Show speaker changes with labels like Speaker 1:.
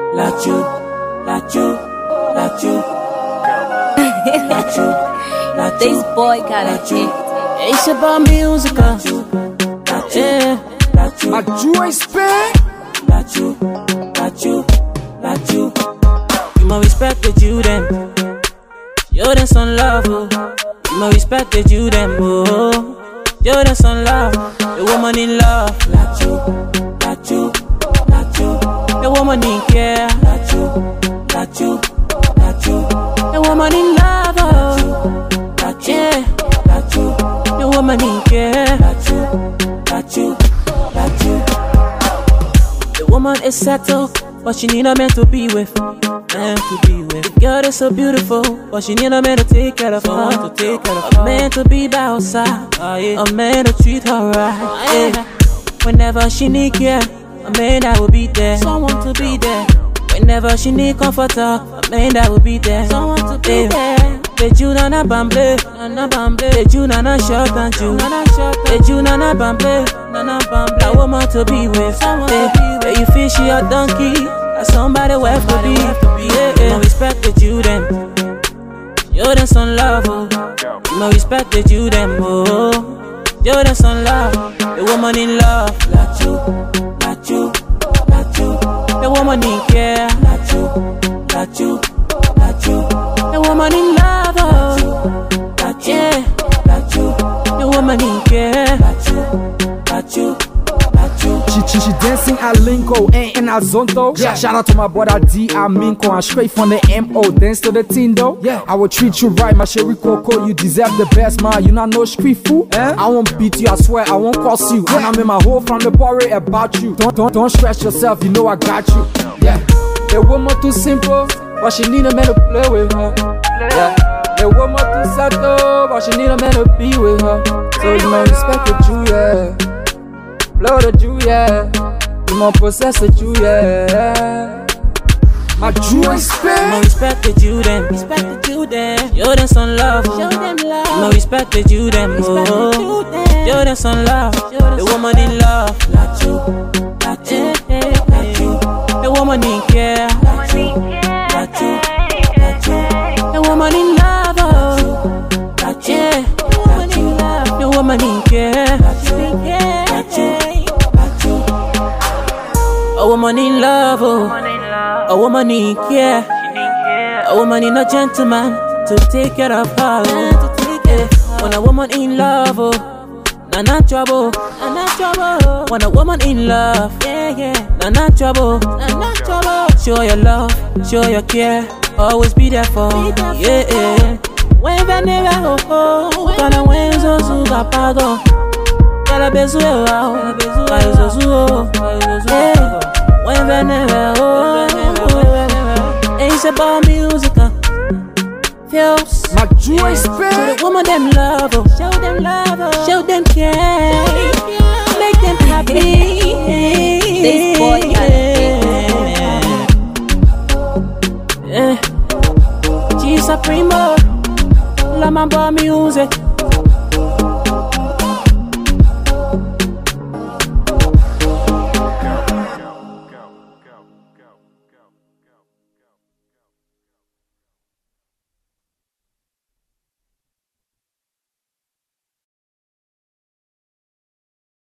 Speaker 1: This boy got a hit.
Speaker 2: It's about music, yeah.
Speaker 3: My joy spin.
Speaker 2: You must respect the you them. You're the son love, oh. You must respect the you them, oh. You're the son love, the woman in love. The woman in care. The woman in love, oh. Yeah. The woman in care. The woman is settled, but she need a man to be with. The girl is so beautiful, but she need a man to take care of her. A man to be by her side, a man to treat her right. Yeah. Whenever she need care, a man that will be there. Someone to be there. Whenever she need comforter, a man that will be there. Someone to be there. The Jew nana bamble, the Jew nana short and Jew, the Jew nana bamble, a woman to be with. Yeah, you feel she a donkey, somebody wife to be. Yeah, respect the Jew them. You're the son love, oh. You must respect the Jew them, oh. You're the son love, the woman in love. The woman in care. The woman in love, oh. Yeah. The woman in care.
Speaker 3: She dancing at Linko and in Azonto. Yeah. Shout out to my brother D. Aminko. I'm straight from the MO. Dance to the Tindo. Yeah. I will treat you right, my Sherry Coco. You deserve the best, man. You not no street fool. I won't beat you, I swear. I won't cross you. When I'm in my hole from the worry about you. Don't stress yourself. You know I got you. Yeah. The woman too simple, but she need a man to play with her. Yeah. The woman too settled, but she need a man to be with her. So you must respect the Jew, yeah. Blow the Jew, yeah. You must possess the Jew, yeah. My Jew is spin.
Speaker 2: You must respect the Jew them. Respect the Jew them. You're the son love. Show them love. You must respect the Jew them. Oh. You're the son love. The woman in love. The woman in care. The woman in love, oh. Yeah. The woman in care. A woman in love, oh. A woman in care. A woman in a gentleman to take care of her, oh. When a woman in love, oh. Nah trouble. When a woman in love, nah trouble. Show your love, show your care, always be there for, yeah. When venera oh, kana wenzo suga pago, yala bezu ewa, kaizo zuo, when venera oh, it's about music, feels.
Speaker 3: My joy spin.
Speaker 2: To the woman them love, oh. Show them love, oh. Show them care, make them happy.